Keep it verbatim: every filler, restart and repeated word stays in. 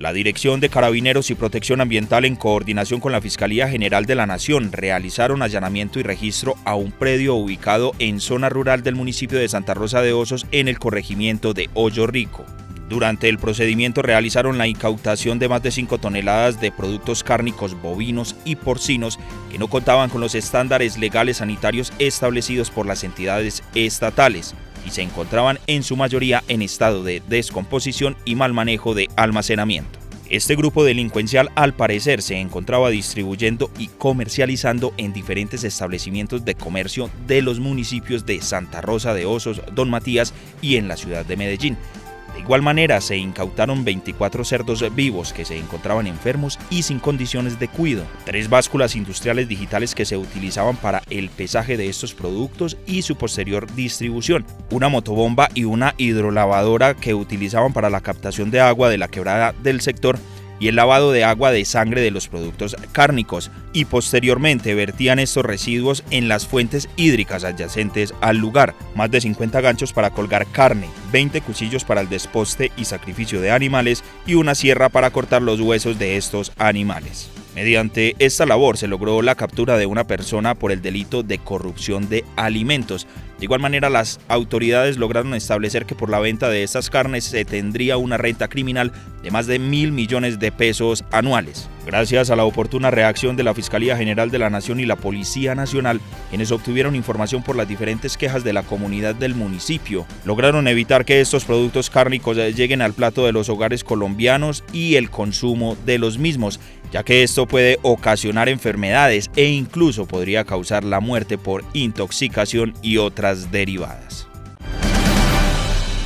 La Dirección de Carabineros y Protección Ambiental, en coordinación con la Fiscalía General de la Nación, realizaron allanamiento y registro a un predio ubicado en zona rural del municipio de Santa Rosa de Osos, en el corregimiento de Hoyo Rico. Durante el procedimiento realizaron la incautación de más de cinco toneladas de productos cárnicos bovinos y porcinos que no contaban con los estándares legales sanitarios establecidos por las entidades estatales y se encontraban en su mayoría en estado de descomposición y mal manejo de almacenamiento. Este grupo delincuencial, al parecer, se encontraba distribuyendo y comercializando en diferentes establecimientos de comercio de los municipios de Santa Rosa de Osos, Don Matías y en la ciudad de Medellín. De igual manera, se incautaron veinticuatro cerdos vivos que se encontraban enfermos y sin condiciones de cuidado, tres básculas industriales digitales que se utilizaban para el pesaje de estos productos y su posterior distribución, una motobomba y una hidrolavadora que utilizaban para la captación de agua de la quebrada del sector y el lavado de agua de sangre de los productos cárnicos, y posteriormente vertían estos residuos en las fuentes hídricas adyacentes al lugar. Más de cincuenta ganchos para colgar carne, veinte cuchillos para el desposte y sacrificio de animales y una sierra para cortar los huesos de estos animales. Mediante esta labor se logró la captura de una persona por el delito de corrupción de alimentos. De igual manera, las autoridades lograron establecer que por la venta de estas carnes se tendría una renta criminal de más de mil millones de pesos anuales. Gracias a la oportuna reacción de la Fiscalía General de la Nación y la Policía Nacional, quienes obtuvieron información por las diferentes quejas de la comunidad del municipio, lograron evitar que estos productos cárnicos lleguen al plato de los hogares colombianos y el consumo de los mismos, ya que esto puede ocasionar enfermedades e incluso podría causar la muerte por intoxicación y otras derivadas.